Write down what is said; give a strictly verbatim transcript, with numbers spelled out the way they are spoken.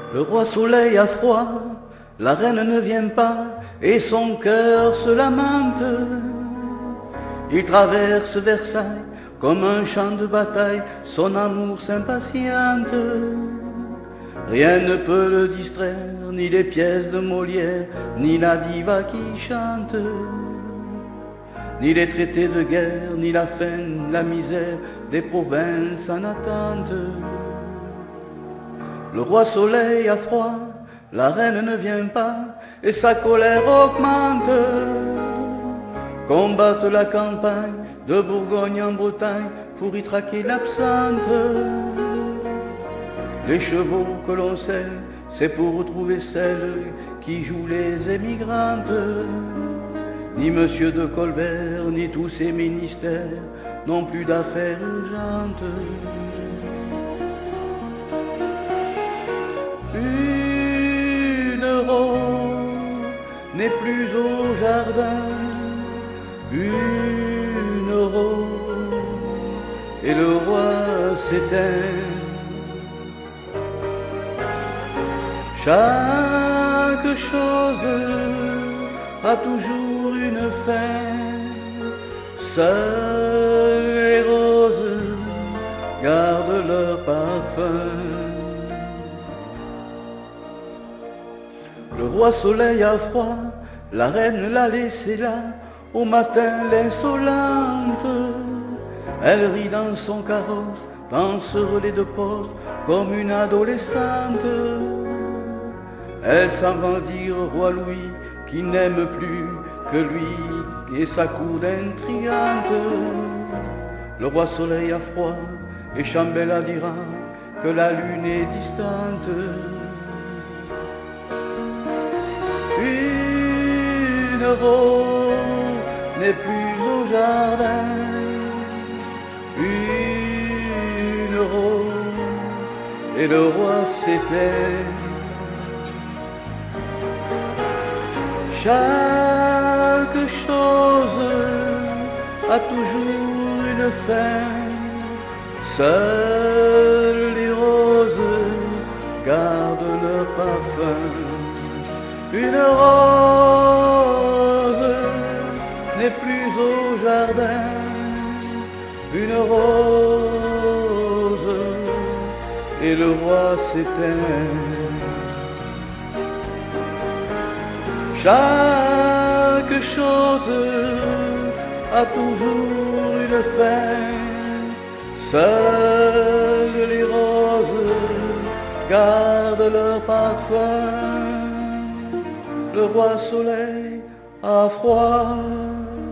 Le roi soleil a froid, la reine ne vient pas, et son cœur se lamente. Il traverse Versailles comme un champ de bataille, son amour s'impatiente. Rien ne peut le distraire, ni les pièces de Molière, ni la diva qui chante, ni les traités de guerre, ni la faim, la misère des provinces en attente. Le roi soleil a froid, la reine ne vient pas, et sa colère augmente. Combattent la campagne de Bourgogne en Bretagne pour y traquer l'absente. Les chevaux que l'on selle, c'est pour retrouver celle qui joue les émigrantes. Ni monsieur de Colbert, ni tous ses ministères n'ont plus d'affaires urgentes. Une rose n'est plus au jardin, une rose et le roi s'éteint. Chaque chose a toujours une fin, seules les roses gardent leur parfum. Le roi soleil a froid, la reine l'a laissé là, au matin l'insolente. Elle rit dans son carrosse, dans ce relais de poste, comme une adolescente. Elle s'en va dire au roi Louis qui n'aime plus que lui et sa cour d'intrigante. Le roi soleil a froid et Chambella dira que la lune est distante. Une rose n'est plus au jardin, une rose et le roi s'éteint. Chaque chose a toujours une fin, seules les roses gardent leur parfum. Une rose n'est plus au jardin, une rose et le roi s'éteint. Chaque chose a toujours une fin, seules les roses gardent leur parfum. Le roi soleil a froid.